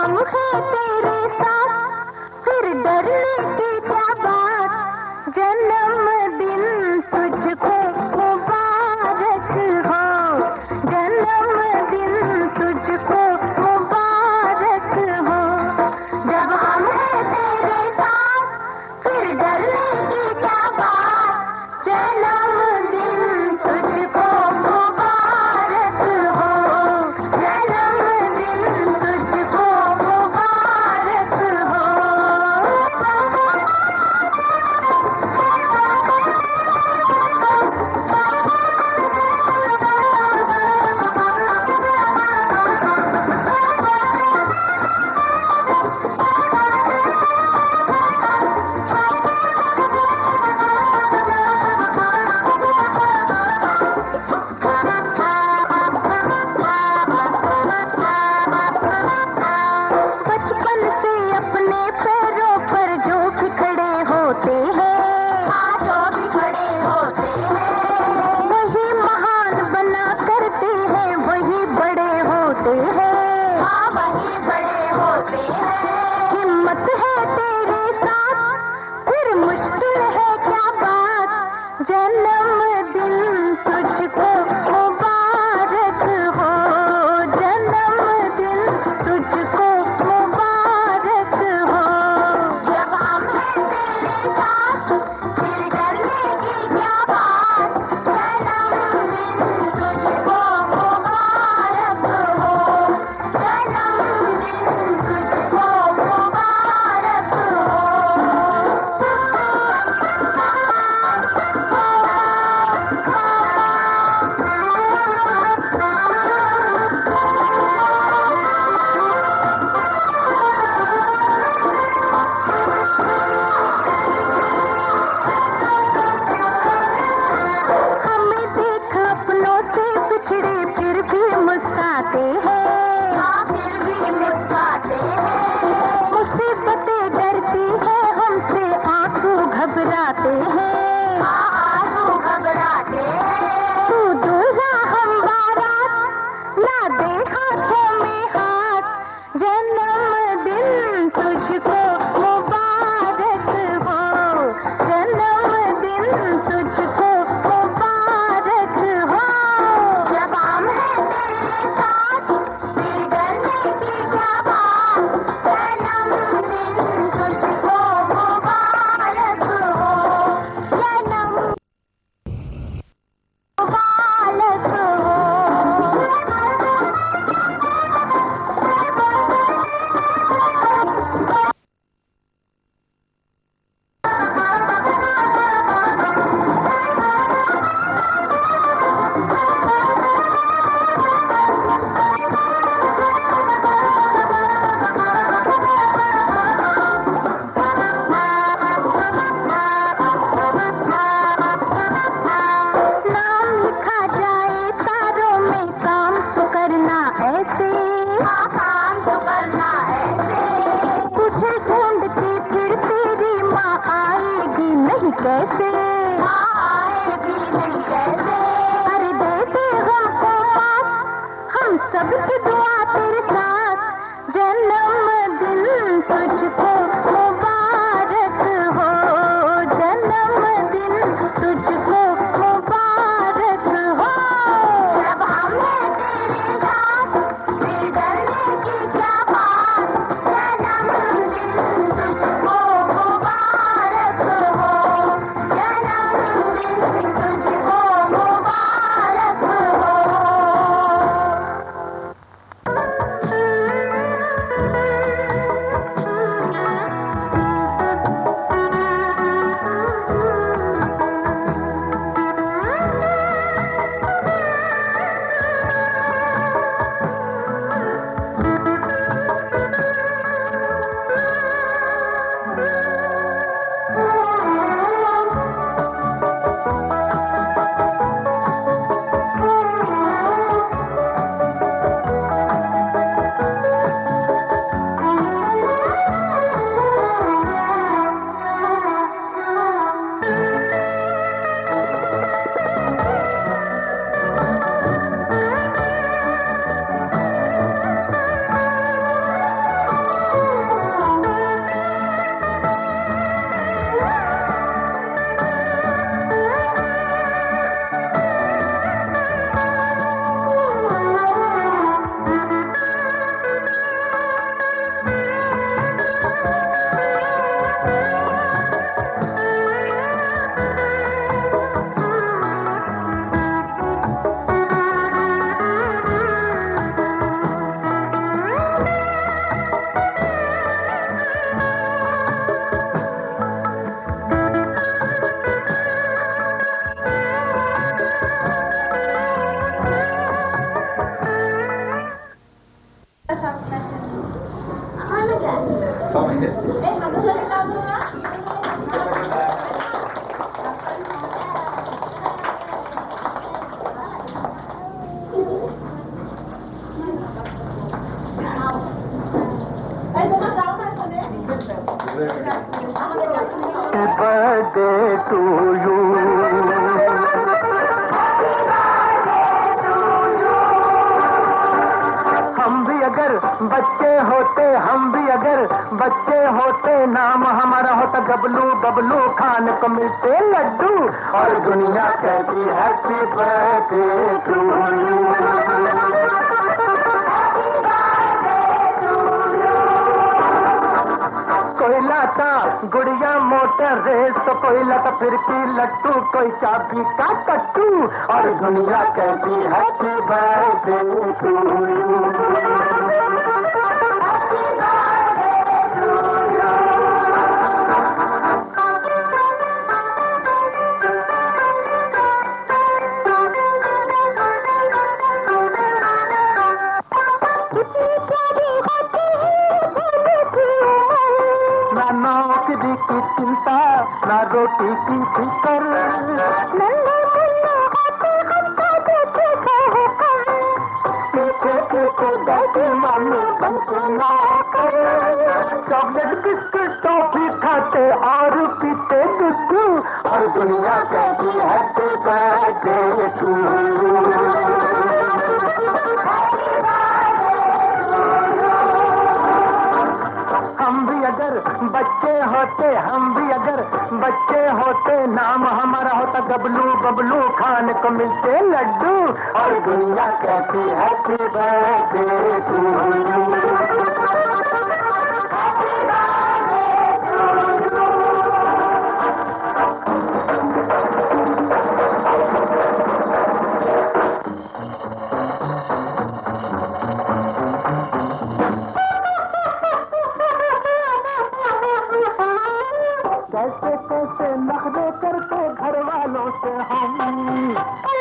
हम हैं तेरे साथ, फिर डरने की क्या बात। जन्मदिन तुझको मुबारक हो, जन्मदिन तुझको मुबारक हो। जब हम हैं तेरे साथ, फिर डरने की क्या बात। जन्मदिन तुझको मुबारक हो, जन्मदिन तुझको मुबारक हो। बचपन से अपने पैरों पर जो भी खड़े होते हैं, जो भी खड़े होते हैं, वही महान बना करते हैं, वही बड़े होते हैं, वही बड़े होते हैं। हिम्मत है तेरे साथ, फिर मुश्किल है क्या बात। जन्मदिन तुझको मुबारक हो, जन्मदिन तुझको मुबारक हो। जब हम हैं तेरे साथ, फिर डरने की क्या बात। जन्मदिन तुझको मुबारक हो, जन्मदिन तुझको मुबारक हो। हमें देख अपनों से पिछड़े फिर भी मुस्कुराते हैं, फिर भी मुस्कुराते हैं। मुसीबतें डरती है हमसे, आंसू घबराते हैं, आंसू घबराते हैं। तू दूल्हा हम बारात, ना दे हाथों में हाथ। जन्मदिन तुझको मुबारक हो, जन्मदिन तुझको मुबारक हो। जब हम हैं तेरे साथ, फिर डरने की क्या बात। जन्मदिन तुझको मुबारक हो, जन्म मुबारक हो। नाम लिखा जाए तारों में, काम तो करना ऐसे, काम तो करना ऐसे। तुझे ढूंढती फिर तेरी माँ आएगी नहीं कैसे, आएगी नहीं कैसे। अरे देते हमको माफ, हम सबकी दुआ तेरे साथ। जन्मदिन तुझको मुबारक हो, जन्मदिन तुझको मुबारक हो। जब हम हैं तेरे साथ, फिर डरने की क्या बात। जन्मदिन तुझको मुबारक हो, जन्मदिन बर्थडे टू यू। हम भी अगर बच्चे होते, हम भी अगर बच्चे होते, नाम हमारा होता गबलू, बबलू खाने को मिलते लड्डू, और दुनिया कहती हैप्पी बर्थडे टू यू। कोई लाता गुड़िया मोटर रेस, तो कोई लाता फिरकी लट्टू, कोई चाबी का कट्टू, और दुनिया कहती हैप्पी बर्थडे टू यू। नौकरी की चिंता, ना रोटी की फिकर, पीछे पीछे बैठे मम्मी बनते नौकर, चॉकलेट बिस्किट टॉफी खाते और पीते दूध, और दुनिया कहती हैप्पी बर्थडे टू यू। हम भी अगर बच्चे होते, हम भी अगर बच्चे होते, नाम हमारा होता गबलू, बबलू खाने को मिलते लड्डू, और दुनिया कहती हैप्पी बर्थडे टू यू। कैसे कैसे नखरे करते घर वालों से हम,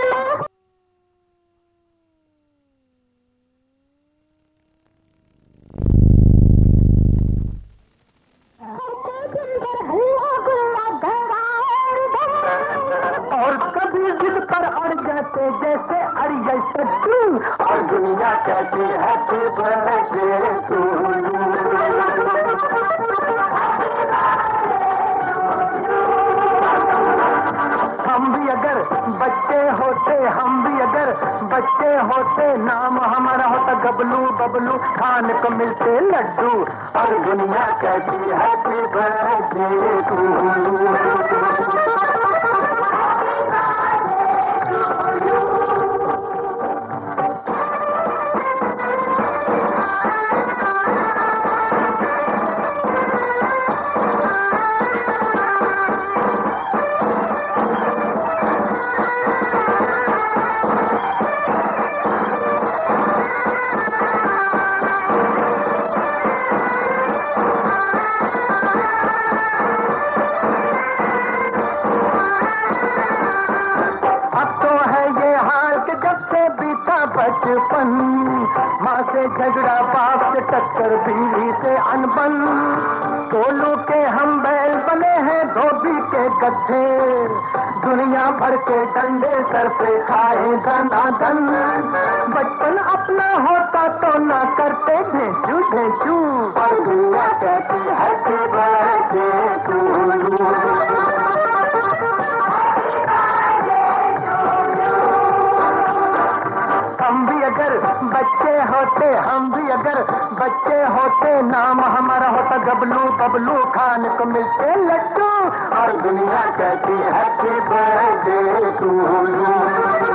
और कभी जिद पर अड़ जाते जैसे अड़िया सच्चू, और दुनिया कहती हैप्पी बर्थडे टू यू। हम भी अगर बच्चे होते, हम भी अगर बच्चे होते, नाम हमारा होता गबलू, बबलू खाने को मिलते लड्डू, और दुनिया कहती हैप्पी बर्थडे टू यू। बचपन, माँ से झगड़ा, बाप से टक्कर, बीवी से अनबन, टोलू के हम बैल बने हैं धोबी के गड्ढे, दुनिया भर के डंडे सर पे खाए धनाधन, बचपन अपना होता तो ना करते ढेंचू ढेंचू, और दुनिया कहती हैप्पी बर्थडे टू यू। हम भी अगर बच्चे होते, हम भी अगर बच्चे होते, नाम हमारा होता गबलू, बबलू खाने को मिलते लड्डू, और दुनिया कहती हैप्पी बर्थडे टू यू।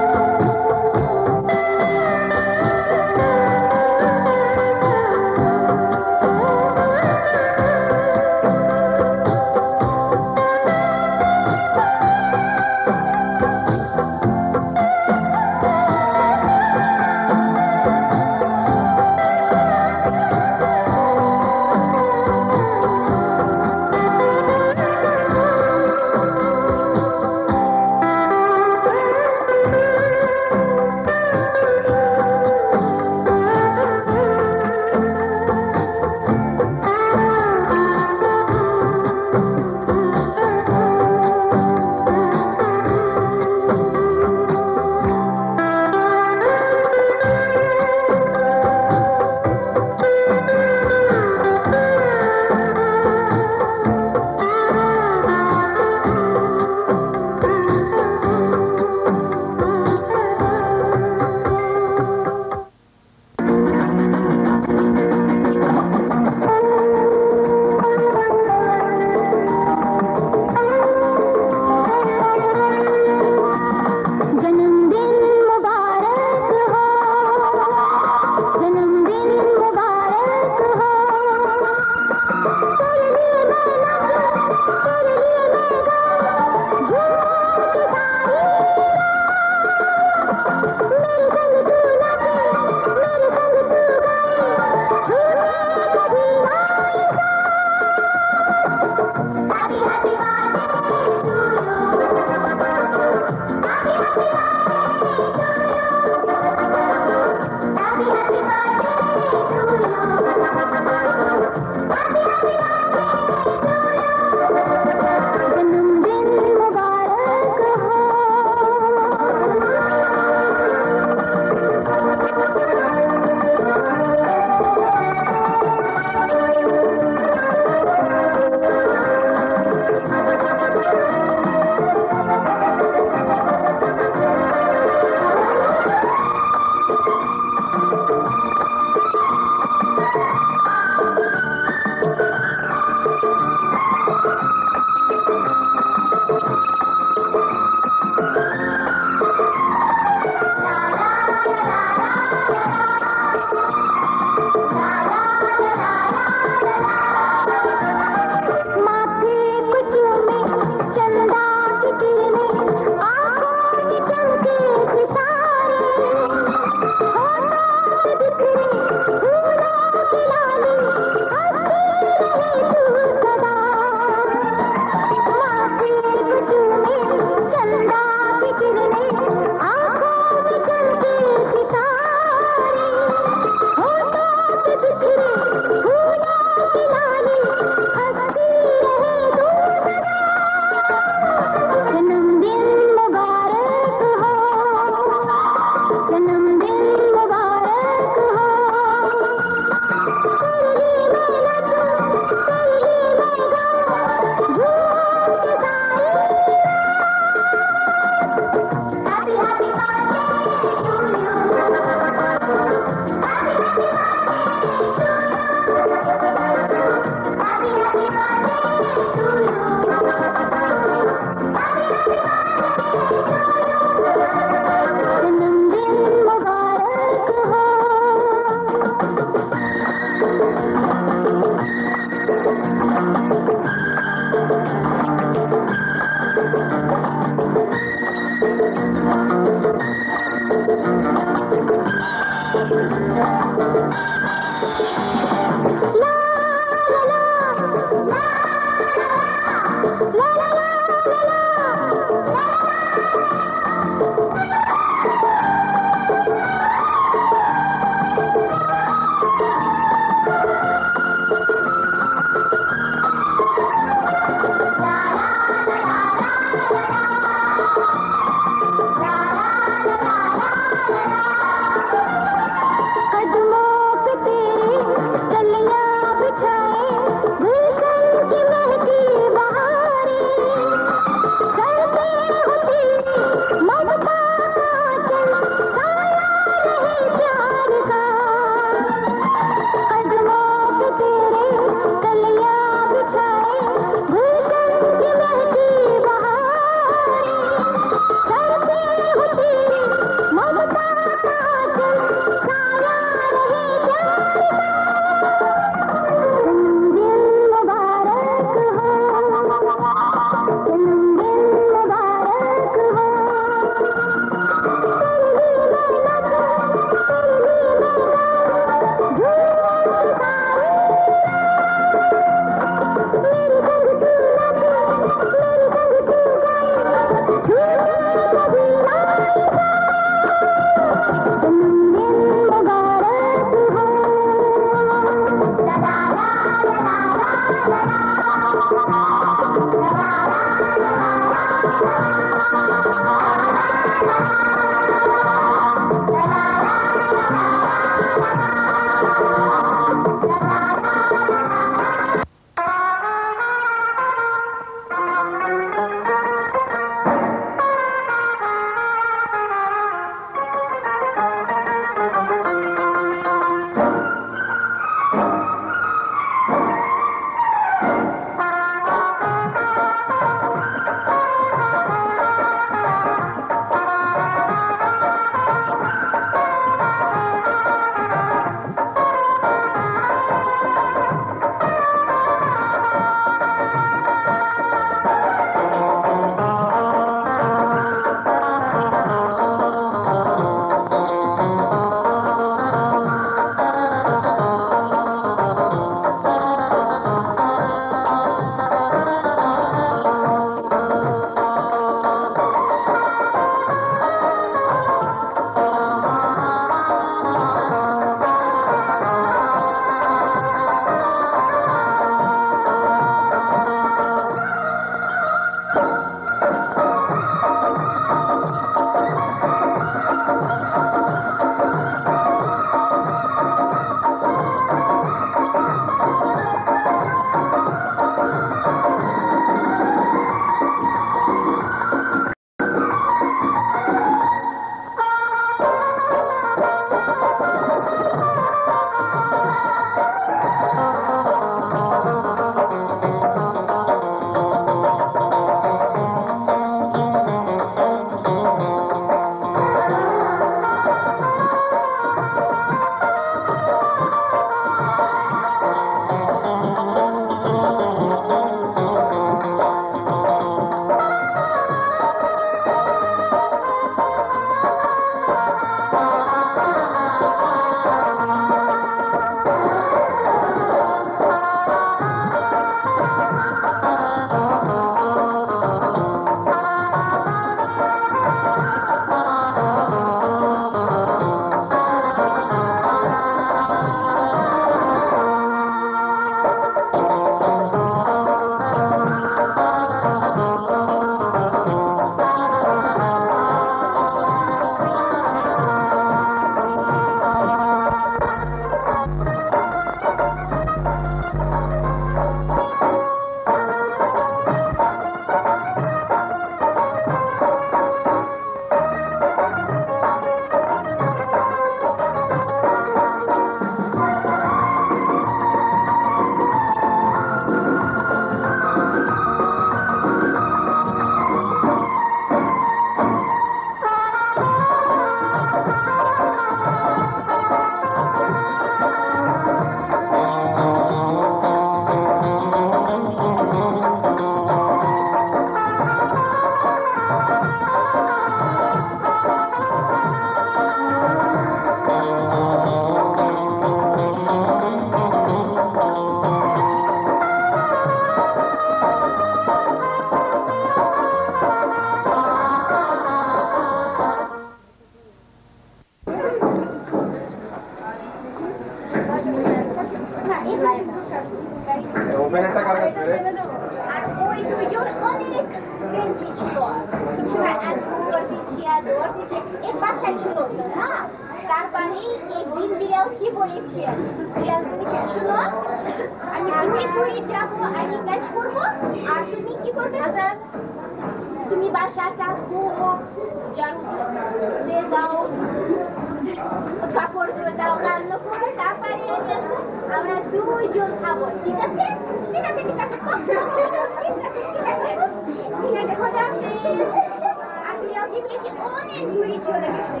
ওপেনারটা কার কাছে রে? আর ওই দুইজন অনেক ফ্রেন্ডলি ছিল, সবসময় আজগুল করতেছে আর দৌড়তেছে, এক বাসায় ছিল তো না। তারপরে একদিন বিড়াল কি বলেছে, বিড়াল বলেছে শোনো আমি দূরে দূরে যাবো, আমি কাজ করবো আর তুমি কি করবে, তুমি বাসা থাকবো, ঝাড়ু দিয়ে দাও, কাপড় ধুয়ে দাও, রান্না করো, তারপরে আমি আসবো, আমরা দুইজন খাবো, ঠিক আছে? ঠিক আছে, ঠিক আছে, ঠিক আছে, ঠিক আছে, ঠিক আছে, খোদা হাফেজ। আর বিড়াল কি বলেছে, অনেক দূরে চলে গেছে।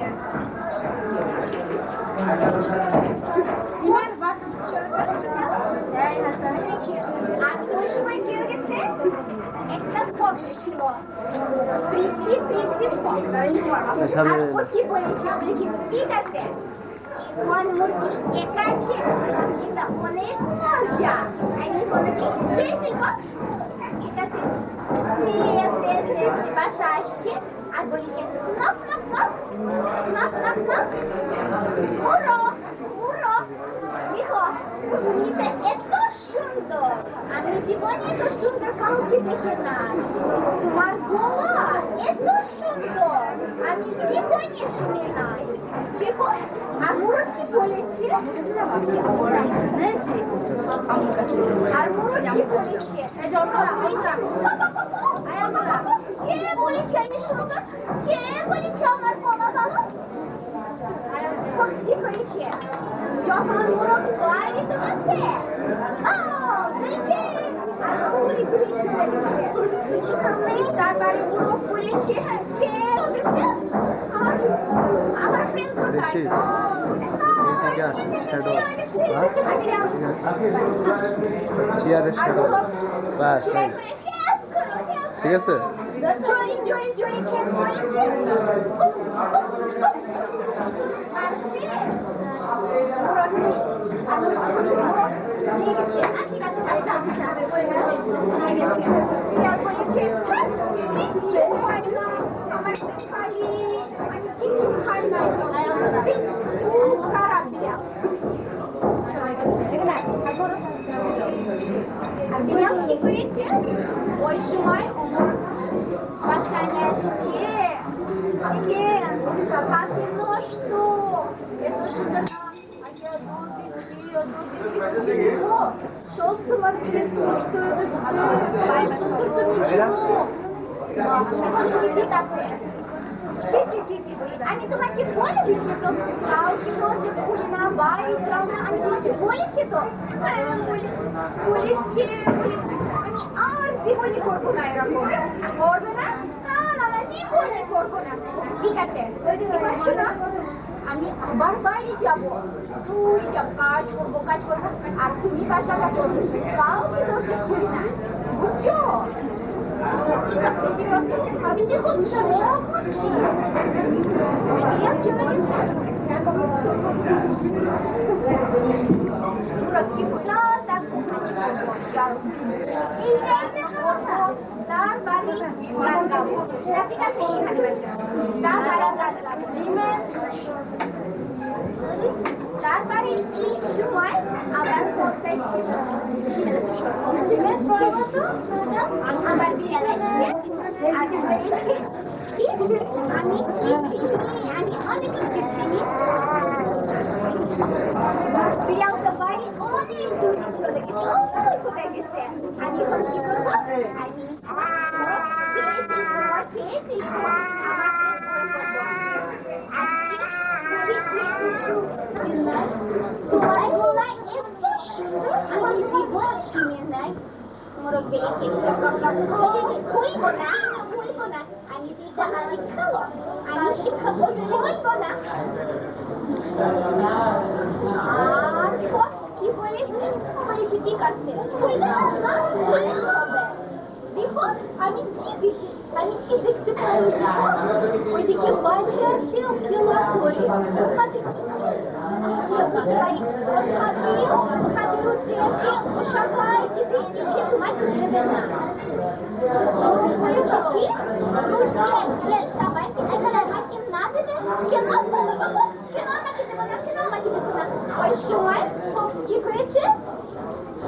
আর ওই সময় কি হয়ে গেছে, একটা ফক্স ছিল, প্রীতি ফক্স। আর ও কি বলেছে, ঠিক আছে one মুরগি একা খেয়ে কিন্তু অনেক মজা, আমি ওনাকে খেয়ে ফেলব। ঠিক আছে, আস্তে বাসা আসছে আর বলেছে knock knock knock knock knock knock, উড়ো উড়ো, দেখো মুরগিটা এত সুন্দর, আমি জীবনে এত সুন্দর কাউকে দেখে নাই, তোমার গলা এত সুন্দর, আমি জীবনে শুনে নাই। দেখো আর মুরগ কি বলেছে, আর মুরগ কি বলেছে, কে বলেছে আমি সুন্দর, কে বলেছে আমার গলা ভালো, কি করেছে যখন মুরগ বাইরে তো আছে, তারপরে মুরগ বলেছে কে আমার ফ্রেন্ড কোথায়, চেয়ারের শ্যাডো বাস ঠিক আছে। জোরে জোরে জোরে খেয়ে পড়েছে, ওই সময় বাসায় আসছে, হাতে নষ্ট এত সুন্দর সব তোমার নষ্ট সুন্দর তুমি তুমি ঠিক আছে। আমি তোমাকে বলে দিচ্ছি তো, কাউকে দরজা খুলে না, বাইরে যাও না, আমি তোমাকে বলেছি তো, বলেছি আমি আর জীবনে করবো না, এরকম করবে না, না জীবনে করবো না। ঠিক আছে শোনো, আমি আবার বাইরে যাবো, দূরে যাবো, কাজ করবো আর তুমি বাসাটা করবো, কাউকে দরজা খুলে না, বুঝছো? ঠিক আছে আমি দেখুন সব বুঝছি, চলে গেছে কি বুঝলাম, তার বাড়ি গান গাবো, ঠিক আছে এইখানে বাসা, তার বাড়ি গান গাবো, তারপরে এই সময় আবার আমার বিড়াল আসছে আর বলেছে কি আমি আমি অনেক কিছু চিনি, বিড়ালটা বাড়ি অনেক দূরে চলে গেছে, কোথায় গেছে, আমি এখন কি করবো, আমি খেয়ে ফেলবো, তোমার গলায় এত সুন্দর, আমি জীবন শুনে নাই, মোরগ বেরিয়েছে খুলব না, আমি শিখাবো, খুলব না। আর ফক্স কি বলেছে, ঠিক আছে খুলবে না, খুলতে হবে। দেখো আমি কি দেখি, আমি কি দেখতে পাই, ওইদিকে বাচ্চা আছে খেলা করে, হাতে আছে সবাইকে দিয়ে দিচ্ছে, তোমাকে দেবে না, বলেছে কি সবাইকে আমাকে না দেবে, কেন আমাকে দেবো না, ওই সময় ফক্স কি করেছে,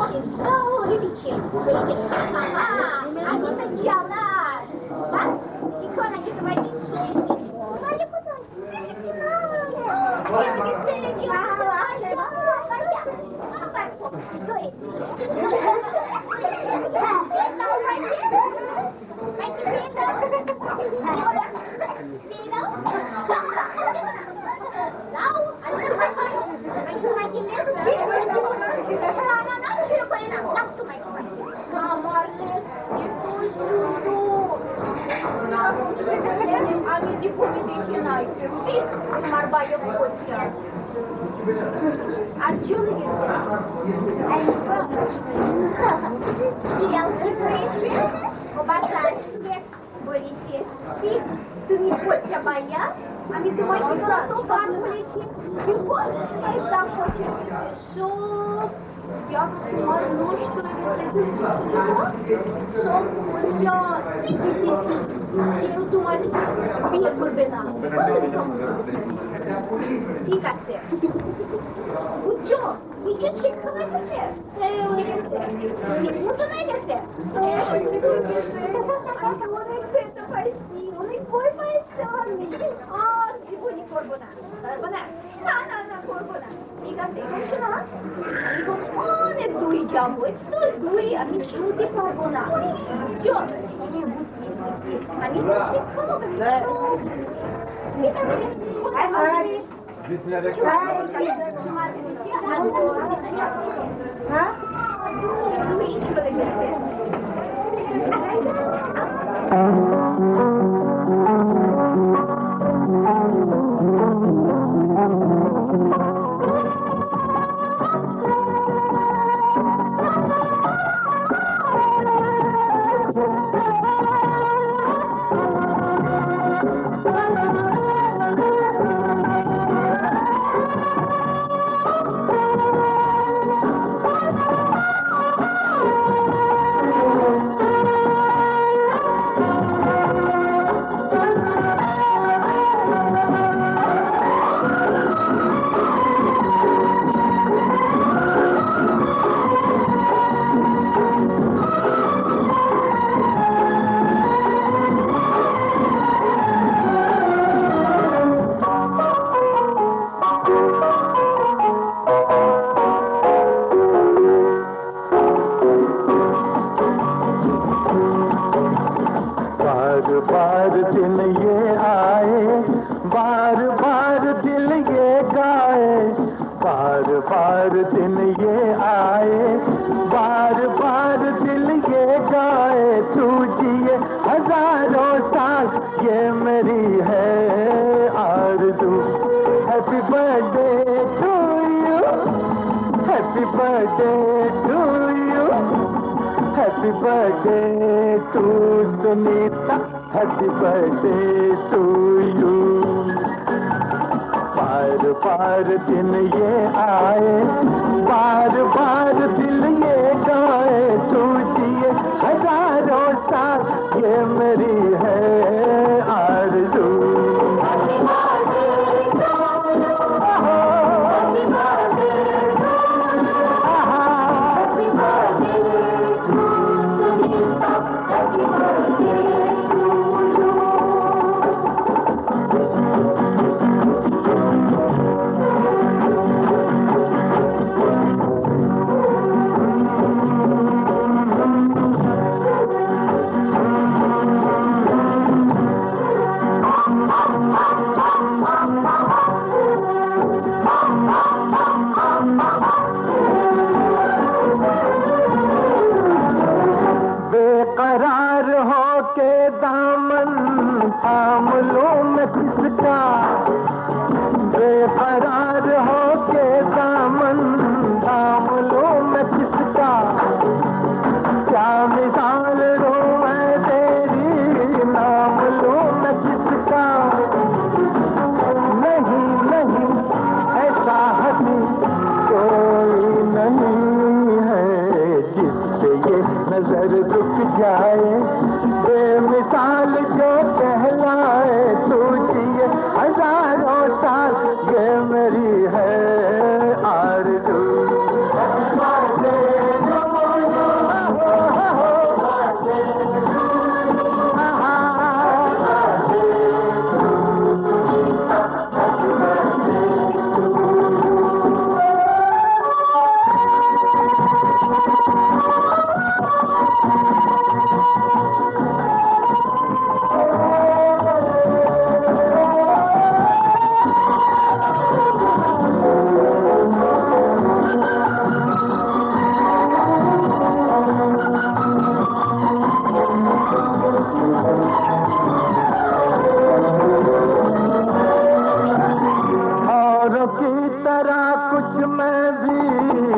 ये मेरी है आरज़ू।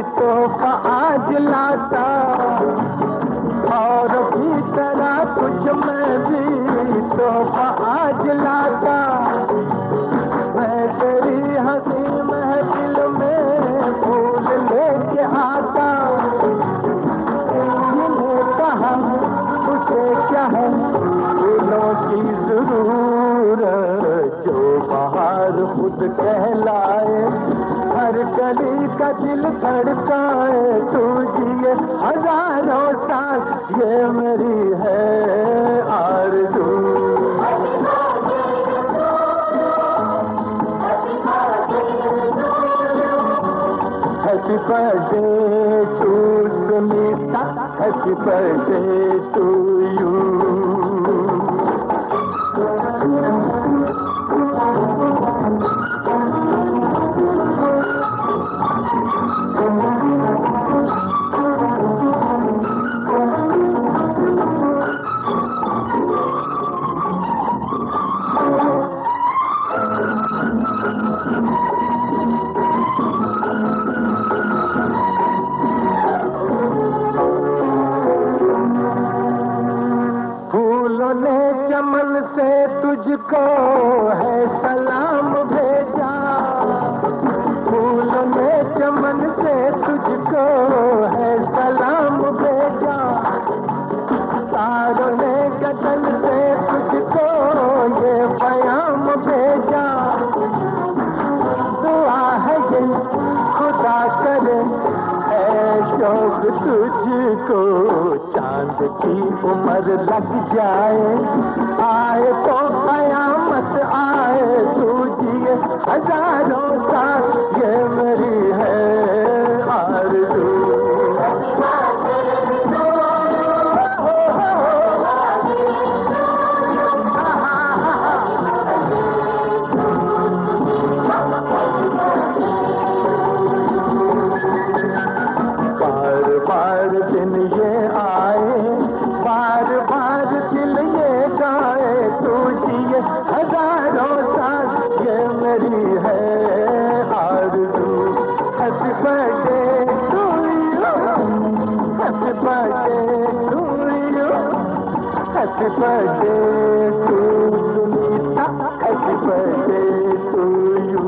तोहफा आज लाता, और भी तरह कुछ मैं भी तोहफा आज लाता। मैं तेरी हंसी महफिल में फूल लेके आता। इन्हें कहा तुझे क्या है फूलों की जरूरत, जो बाहर खुद कहलाए, हर गली का दिल धड़काए। तू जिए हजारों साल, ये मेरी है आरज़ू। Happy birthday to Sunita, happy birthday to you. चमन से तुझको है सलाम भेजा, फूलों ने चमन से तुझको है सलाम भेजा। तारों ने गगन से तुझको ये पैगाम भेजा। दुआ है ये खुदा करे है शौक तुझको, चांद की उम्र लग जाए, आए तो कयामत आए। तू जिए हजारों साल, ये मेरी है आरज़ू। बार बार दिन ये आए, बार बार दिल ये गाए। तू जिए हजारों साल, ये मेरी है आरज़ू। Happy birthday to you, happy birthday to you, happy birthday to Sunita, happy birthday to you.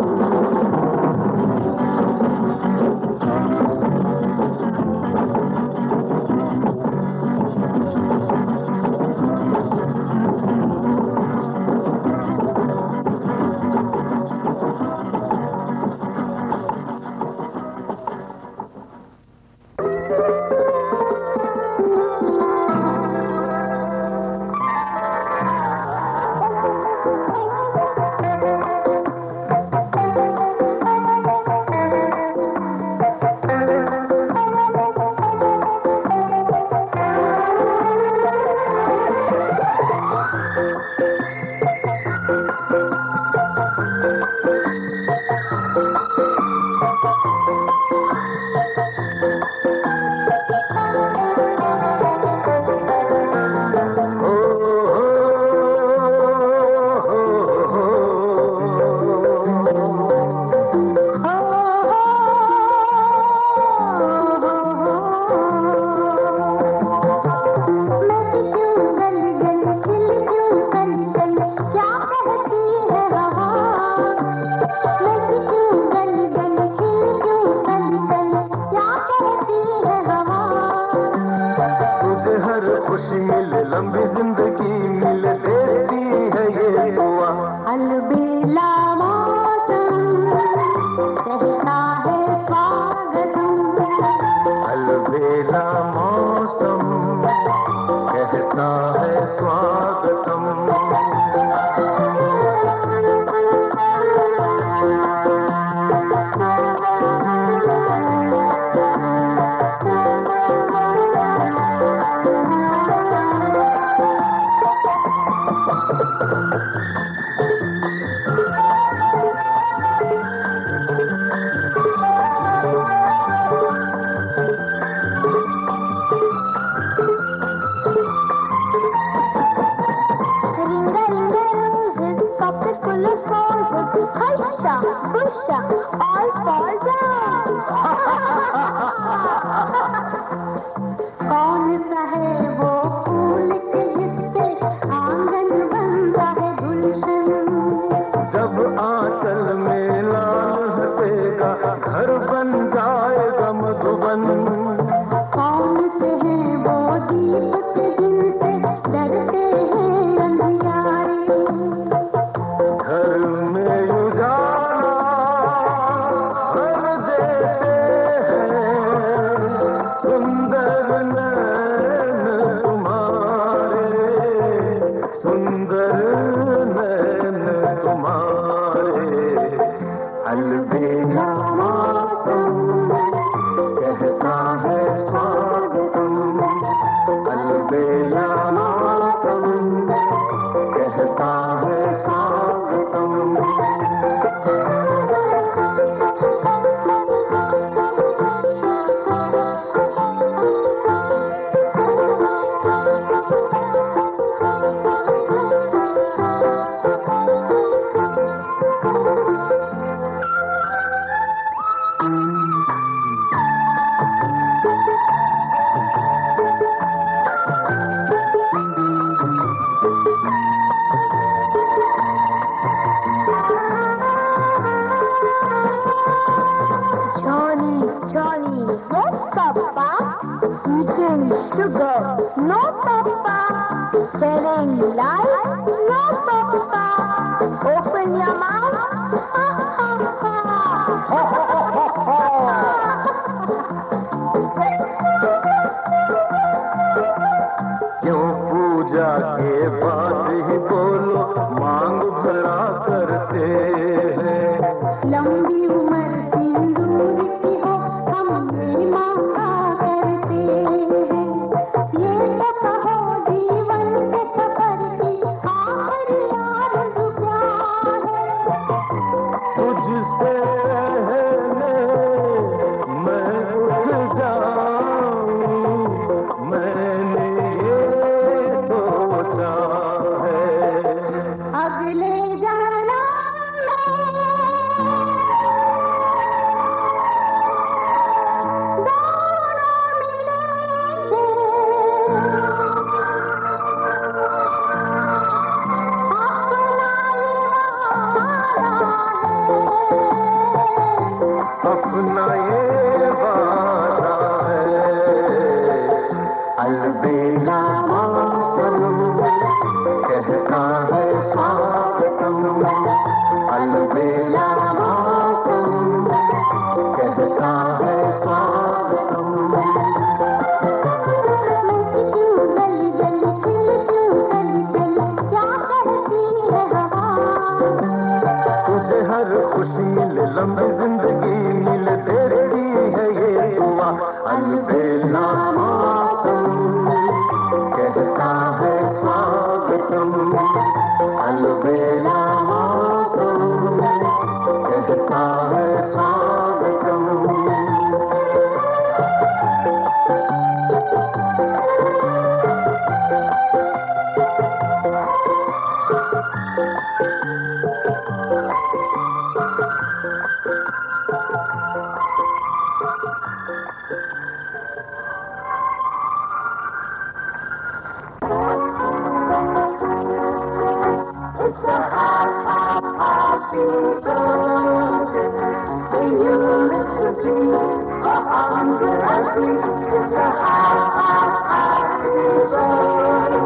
खुशी मिले, लंबी जिंदगी मिले, देती है ये दुआ। अलबेला मौसम कहता है स्वागतम, अलबेला मौसम कहता है स्वागतम। मधुबन। कौन से हैं वो दीपक जिनसे डरते हैं अंधियारे। घर में उजाला भर देते हैं सुंदर नैन तुम्हारे, सुंदर नैन तुम्हारे। अलबेला मौसम कहता है स्वागतम, अलबेला मौसम कहता है स्वागतम। Sugar, no papa. Telling lies, no papa. Open your mouth, ha ha ha. क्यों पूजा के बाद ही बोलो मांग भरा करते हैं। लंबी उम्र सिंदूर की हो हम ये मांगा करते हैं। ये तो कहो जीवन के सफर की आखिरी आरज़ू क्या है। तुझसे मैं उठ जाऊं, मैंने ये सोचा है। अगले जाना अपना ये वादा है। अलबेला मौसम कहता है स्वागतम, अलबेला मौसम कहता है स्वागतम। गली गली गली गली क्या करती है हवा। तुझे हर खुशी मिले, लंबी जिंदगी मिले, तेरी है ये दुआ। अलबेला मौसम कहता है स्वागतम, अलबेला मौसम कहता है स्वागतम। It's a